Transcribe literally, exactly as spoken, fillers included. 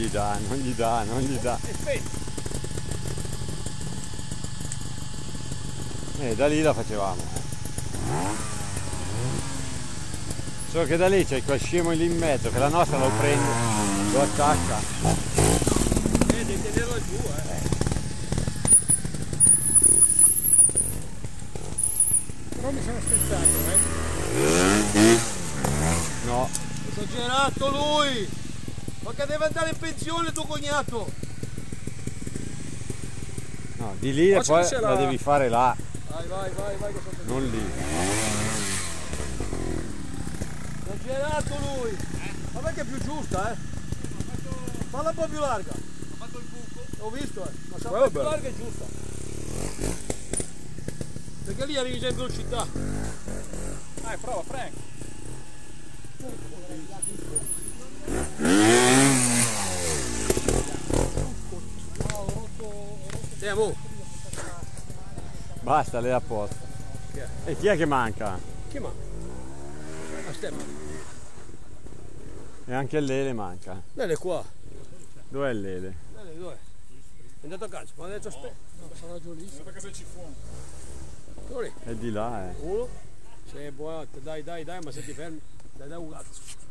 gli dà, non gli dà, non gli dà. Eh, da lì la facevamo. Solo che da lì c'è quel scemo lì in mezzo, che la nostra lo prende, lo attacca. Eh, devi tenerlo giù, eh. Però mi sono spezzato, eh. No. Esagerato lui! Ma che deve andare in pensione tuo cognato! No, di lì e poi la... la devi fare là. Vai, vai, vai, vai che sono non lì. Esagerato lui! Eh? Ma perché è più giusta, eh? Falla un po' più larga. Ho fatto il buco. Ho visto, eh. Ma se la più larga è giusta. Perché lì arrivi già in velocità. Dai, prova, Frank. Andiamo. Basta, lei è a posto. Chi è? E chi è che manca? Chi manca? A Stefano. E anche Lele manca. Lele qua. Dov'è Lele? Lele dov'è? È andato a calcio, ma ha detto aspetta. Sarà giù lì. Perché se ci fuoco. Dove? È di là, eh. Uno. Sei buono, dai, dai, dai, ma se ti fermi, dai, dai un cazzo.